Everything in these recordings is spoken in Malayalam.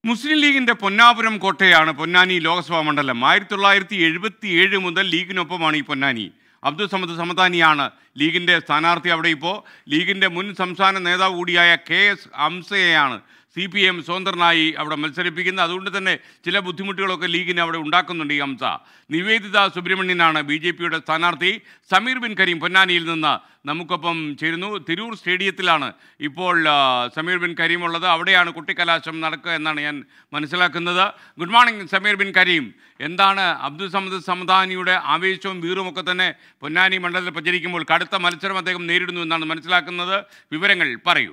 മുസ്ലിം ലീഗിന്റെ പൊന്നാപുരം കോട്ടയാണ് പൊന്നാനി ലോക്സഭാ മണ്ഡലം. 1977 മുതൽ ലീഗിനൊപ്പമാണ് ഈ പൊന്നാനി. അബ്ദുൾ സമദ് സമദാനിയാണ് ലീഗിന്റെ സ്ഥാനാർത്ഥി. അവിടെ ഇപ്പോൾ ലീഗിന്റെ മുൻ സംസ്ഥാന നേതാവ് കൂടിയായ KS ഹംസയെയാണ് CPM സ്വതന്ത്രനായി അവിടെ മത്സരിപ്പിക്കുന്നത്. അതുകൊണ്ട് തന്നെ ചില ബുദ്ധിമുട്ടുകളൊക്കെ ലീഗിന് അവിടെ ഉണ്ടാക്കുന്നുണ്ട് ഈ ഹംസ. നിവേദിത സുബ്രഹ്മണ്യനാണ് BJPയുടെ സ്ഥാനാർത്ഥി. സമീർ ബിൻ കരീം പൊന്നാനിയിൽ നിന്ന് നമുക്കൊപ്പം ചേരുന്നു. തിരൂർ സ്റ്റേഡിയത്തിലാണ് ഇപ്പോൾ സമീർ ബിൻ കരീം ഉള്ളത്. അവിടെയാണ് കുട്ടിക്കലാശം നടക്കുക എന്നാണ് ഞാൻ മനസ്സിലാക്കുന്നത്. Good morning Sameer bin Kareem. എന്താണ് അബ്ദുൾ സമദ് സമദാനിയുടെ ആവേശവും വീറുമൊക്കെ തന്നെ പൊന്നാനി മണ്ഡലത്തിൽ പ്രചരിക്കുമ്പോൾ കടുത്ത മത്സരം അദ്ദേഹം നേരിടുന്നു എന്നാണ് മനസ്സിലാക്കുന്നത്. വിവരങ്ങൾ പറയൂ.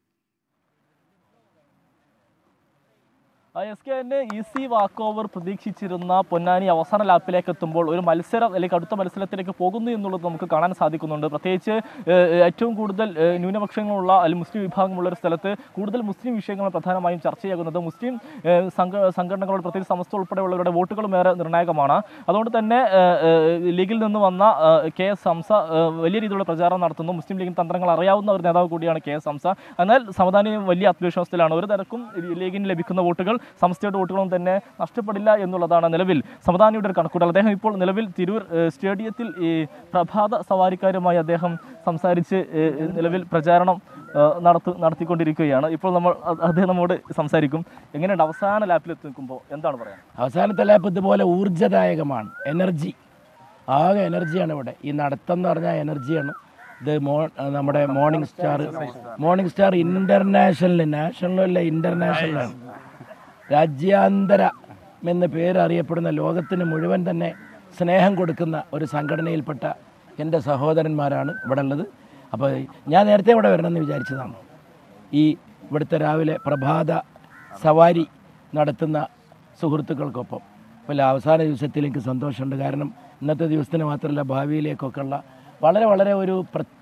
SKN ഈസി വാക്ക് ഓവർ പ്രതീക്ഷിച്ചിരുന്ന പൊന്നാനി അവസാന ലാപ്പിലേക്ക് എത്തുമ്പോൾ ഒരു മത്സരം അല്ലെങ്കിൽ അടുത്ത മത്സരത്തിലേക്ക് പോകുന്നു എന്നുള്ളത് നമുക്ക് കാണാൻ സാധിക്കുന്നുണ്ട്. പ്രത്യേകിച്ച് ഏറ്റവും കൂടുതൽ ന്യൂനപക്ഷങ്ങളുള്ള അല്ലെങ്കിൽ മുസ്ലിം വിഭാഗമുള്ള ഒരു സ്ഥലത്ത് കൂടുതൽ മുസ്ലിം വിഷയങ്ങൾ പ്രധാനമായും ചർച്ചയാകുന്നത് മുസ്ലിം സംഘടനകളുടെ പ്രത്യേകിച്ച് സമസ്ത ഉൾപ്പെടെയുള്ളവരുടെ വോട്ടുകളും ഏറെ നിർണായകമാണ്. അതുകൊണ്ട് തന്നെ ലീഗിൽ നിന്ന് വന്ന KS ഹംസ വലിയ രീതിയിലുള്ള പ്രചാരണം നടത്തുന്നു. മുസ്ലിം ലീഗിന് തന്ത്രങ്ങൾ അറിയാവുന്ന ഒരു നേതാവ് കൂടിയാണ് KS ഹംസ. എന്നാൽ സമദാനി വലിയ ആത്മവിശ്വാസത്തിലാണ്. ഒരു തരക്കും ലീഗിന് ലഭിക്കുന്ന വോട്ടുകൾ സമസ്തയുടെ വോട്ടുകളും തന്നെ നഷ്ടപ്പെടില്ല എന്നുള്ളതാണ് നിലവിൽ സമദാനിയുടെ ഒരു കണക്കൂട്ടൽ. അദ്ദേഹം ഇപ്പോൾ നിലവിൽ തിരൂർ സ്റ്റേഡിയത്തിൽ ഈ പ്രഭാത സവാരിക്കാരുമായി അദ്ദേഹം സംസാരിച്ച് നിലവിൽ പ്രചാരണം നടത്തിക്കൊണ്ടിരിക്കുകയാണ്. ഇപ്പോൾ അദ്ദേഹം നമ്മോട് സംസാരിക്കും. എങ്ങനെയുണ്ട് അവസാന ലാപ്പിൽ എത്തി നിൽക്കുമ്പോൾ എന്താണ് പറയാൻ? അവസാനത്തെ ലാപ്പ് ഇതുപോലെ ഊർജ്ജദായകമാണ്. എനർജി, ആകെ എനർജിയാണ് ഇവിടെ. ഈ നടത്തം എന്ന് പറഞ്ഞാൽ എനർജിയാണ്. ഇത് നമ്മുടെ മോർണിംഗ് സ്റ്റാർ ഇന്റർനാഷണൽ, നാഷണലല്ല ഇന്റർനാഷണലാണ്, രാജ്യാന്തര എന്ന പേര് അറിയപ്പെടുന്ന ലോകത്തിന് മുഴുവൻ തന്നെ സ്നേഹം കൊടുക്കുന്ന ഒരു സംഘടനയിൽപ്പെട്ട എൻ്റെ സഹോദരന്മാരാണ് ഇവിടെ ഉള്ളത്. അപ്പോൾ ഞാൻ നേരത്തെ ഇവിടെ വരണമെന്ന് വിചാരിച്ചതാണ്. ഈ ഇവിടുത്തെ രാവിലെ പ്രഭാത സവാരി നടത്തുന്ന സുഹൃത്തുക്കൾക്കൊപ്പം അപ്പോൾ അവസാന ദിവസത്തിൽ എനിക്ക് സന്തോഷമുണ്ട്. കാരണം ഇന്നത്തെ ദിവസത്തിന് മാത്രമല്ല ഭാവിയിലേക്കൊക്കെ ഉള്ള വളരെ ഒരു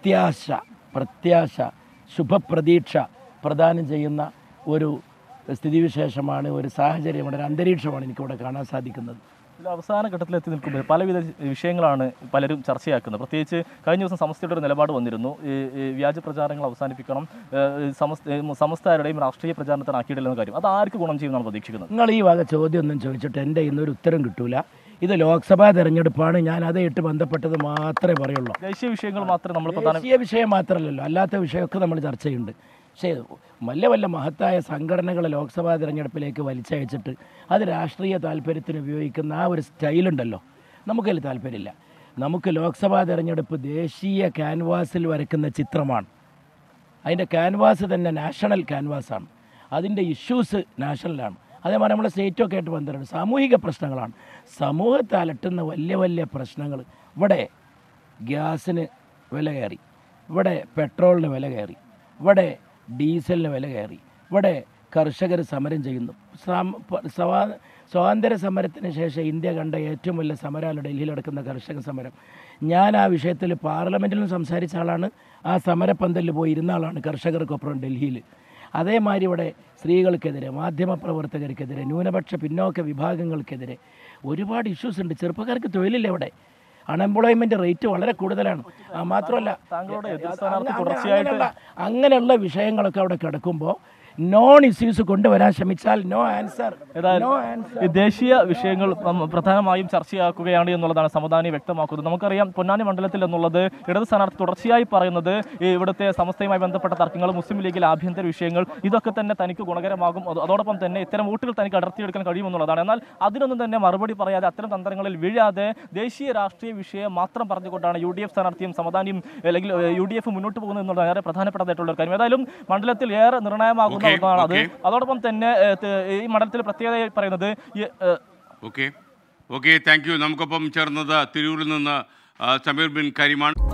പ്രത്യാശ ശുഭപ്രതീക്ഷ പ്രദാനം ചെയ്യുന്ന ഒരു സ്ഥിതിവിശേഷമാണ്, ഒരു സാഹചര്യമാണ്, ഒരു അന്തരീക്ഷമാണ് എനിക്കിവിടെ കാണാൻ സാധിക്കുന്നത്. അവസാന ഘട്ടത്തിലെത്തി നിൽക്കുമ്പോൾ പലവിധ വിഷയങ്ങളാണ് പലരും ചർച്ചയാക്കുന്നത്. പ്രത്യേകിച്ച് കഴിഞ്ഞ ദിവസം സമസ്തയുടെ ഒരു നിലപാട് വന്നിരുന്നു. ഈ വ്യാജ പ്രചാരണങ്ങൾ അവസാനിപ്പിക്കണം, സമസ്തരുടെയും രാഷ്ട്രീയ പ്രചാരണത്തിനാക്കിയിട്ടില്ലെന്ന കാര്യം. അത് ആർക്ക് ഗുണം ചെയ്യുമെന്നാണ് പ്രതീക്ഷിക്കുന്നത്? നിങ്ങൾ ഈ വക ചോദ്യമൊന്നും ചോദിച്ചിട്ട് എൻ്റെ ഇന്നൊരു ഉത്തരം കിട്ടൂല. ഇത് ലോക്സഭാ തെരഞ്ഞെടുപ്പാണ്. ഞാൻ അതായിട്ട് ബന്ധപ്പെട്ടത് മാത്രമേ പറയുള്ളൂ. ദേശീയ വിഷയങ്ങൾ മാത്രമേ നമ്മൾ ദേശീയ വിഷയം മാത്രമല്ലല്ലോ, അല്ലാത്ത വിഷയമൊക്കെ നമ്മൾ ചർച്ച ചെയ്യുന്നുണ്ട്. പക്ഷേ വല്ല മഹത്തായ സംഘടനകളെ ലോക്സഭാ തിരഞ്ഞെടുപ്പിലേക്ക് വലിച്ചയച്ചിട്ട് അത് രാഷ്ട്രീയ താല്പര്യത്തിന് ഉപയോഗിക്കുന്ന ആ ഒരു സ്റ്റൈലുണ്ടല്ലോ, നമുക്കതിൽ താല്പര്യമില്ല. നമുക്ക് ലോക്സഭാ തിരഞ്ഞെടുപ്പ് ദേശീയ ക്യാൻവാസിൽ വരയ്ക്കുന്ന ചിത്രമാണ്. അതിൻ്റെ ക്യാൻവാസ് തന്നെ നാഷണൽ ക്യാൻവാസാണ്. അതിൻ്റെ ഇഷ്യൂസ് നാഷണലാണ്. അതേപോലെ നമ്മുടെ സ്റ്റേറ്റൊക്കെ ആയിട്ട് ബന്ധമുണ്ട്. സാമൂഹിക പ്രശ്നങ്ങളാണ്. സമൂഹത്തെ അലട്ടുന്ന വലിയ പ്രശ്നങ്ങൾ. ഇവിടെ ഗ്യാസിന് വില കയറി, ഇവിടെ പെട്രോളിന് വില കയറി, ഇവിടെ ഡീസലിന് വില കയറി, ഇവിടെ കർഷകർ സമരം ചെയ്യുന്നു. സ്വാതന്ത്ര്യ സമരത്തിന് ശേഷം ഇന്ത്യ കണ്ട ഏറ്റവും വലിയ സമരമാണ് ഡൽഹിയിൽ നടക്കുന്ന കർഷക സമരം. ഞാൻ ആ വിഷയത്തിൽ പാർലമെൻറ്റിലും സംസാരിച്ച ആളാണ്. ആ സമരപ്പന്തലിൽ പോയി ഇരുന്ന ആളാണ് കർഷകർക്കൊപ്പം ഡൽഹിയിൽ. അതേമാതിരി ഇവിടെ സ്ത്രീകൾക്കെതിരെ, മാധ്യമപ്രവർത്തകർക്കെതിരെ, ന്യൂനപക്ഷ പിന്നോക്ക വിഭാഗങ്ങൾക്കെതിരെ ഒരുപാട് ഇഷ്യൂസ് ഉണ്ട്. ചെറുപ്പക്കാർക്ക് തൊഴിലില്ല. ഇവിടെ അൺഎംപ്ലോയ്മെന്റ് റേറ്റ് വളരെ കൂടുതലാണ്. മാത്രമല്ല അങ്ങനെയുള്ള വിഷയങ്ങളൊക്കെ അവിടെ കിടക്കുമ്പോൾ നോൺ ഇഷ്യൂസ് കൊണ്ടുവരാൻ ശ്രമിച്ചാൽ നോ ആൻസർ. ദേശീയ വിഷയങ്ങൾ പ്രധാനമായും ചർച്ചയാക്കുകയാണ് എന്നുള്ളതാണ് സമദാനി വ്യക്തമാക്കുന്നത്. നമുക്കറിയാം പൊന്നാനി മണ്ഡലത്തിൽ എന്നുള്ളത് ഇടത് സ്ഥാനാർത്ഥി തുടർച്ചയായി പറയുന്നത് ഇവിടുത്തെ സമസ്തയുമായി ബന്ധപ്പെട്ട തർക്കങ്ങൾ, മുസ്ലിം ലീഗിലെ ആഭ്യന്തര വിഷയങ്ങൾ, ഇതൊക്കെ തന്നെ തനിക്ക് ഗുണകരമാകും. അതോടൊപ്പം തന്നെ ഇത്തരം വോട്ടുകൾ തനിക്ക് അടർത്തിയെടുക്കാൻ കഴിയുമെന്നുള്ളതാണ്. എന്നാൽ അതിനൊന്നും തന്നെ മറുപടി പറയാതെ, അത്തരം തന്ത്രങ്ങളിൽ വീഴാതെ ദേശീയ രാഷ്ട്രീയ വിഷയം മാത്രം പറഞ്ഞുകൊണ്ടാണ് UDF സ്ഥാനാർത്ഥിയും സമദാനിയും അല്ലെങ്കിൽ UDF മുന്നോട്ട് പോകുന്നത് എന്നുള്ളത് ഏറെ പ്രധാനപ്പെട്ടതായിട്ടുള്ള ഒരു കാര്യം. ഏതായാലും മണ്ഡലത്തിൽ ഏറെ നിർണായകമാകുന്ന അത്. അതോടൊപ്പം തന്നെ ഈ മണ്ഡലത്തിൽ പ്രത്യേകതയായി പറയുന്നത് ഓക്കെ താങ്ക് യു. നമുക്കൊപ്പം ചേർന്നത് തിരൂരിൽ നിന്ന് സമീർ ബിൻ കരീമാണ്.